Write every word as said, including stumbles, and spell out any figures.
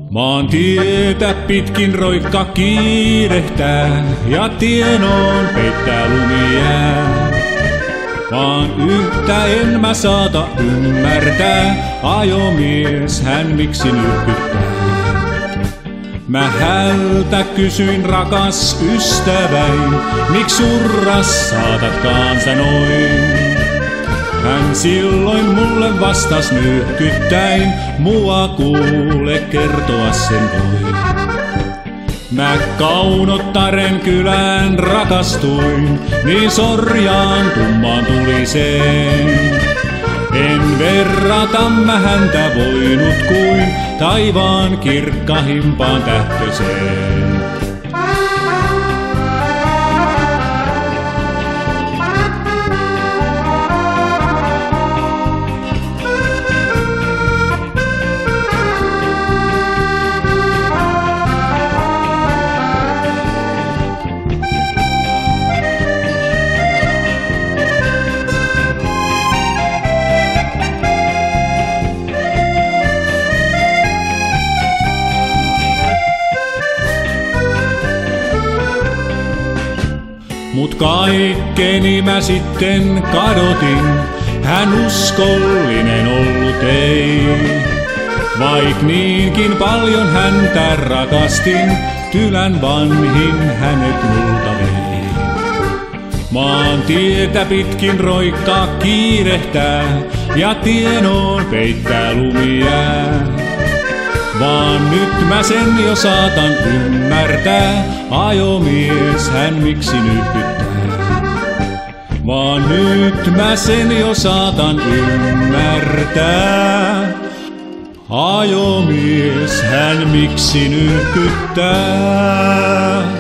Maantietä pitkin roikka kiirehtää ja tienoon peittää lumia. Vaan yhtä en mä saata ymmärtää, ajomies hän miksi nyhkyttää. Mä hältä kysyin rakas ystäväin, miksi surras saatatkaan sä noin? Hän silloin mulle vastas nyhkyttäin, mua kuule kertoa sen voi. Mä Kaunottaren kylään rakastuin, niin sorjaan tummaan tuliseen. En verrata mä häntä voinut kuin taivaan kirkkahimpaan tähtöseen. Mut kaikkeni mä sitten kadotin, hän uskollinen ollut ei. Vaik niinkin paljon häntä rakastin, tylän vanhin hänet multa vei. Maantietä pitkin roikka kiirehtää ja tienoon peittää lumia. Vaan nyt mä sen jo saatan ymmärtää, ajomies hän miksi nyhkyttää. Vaan nyt mä sen jo saatan ymmärtää, ajomies hän miksi nyhkyttää.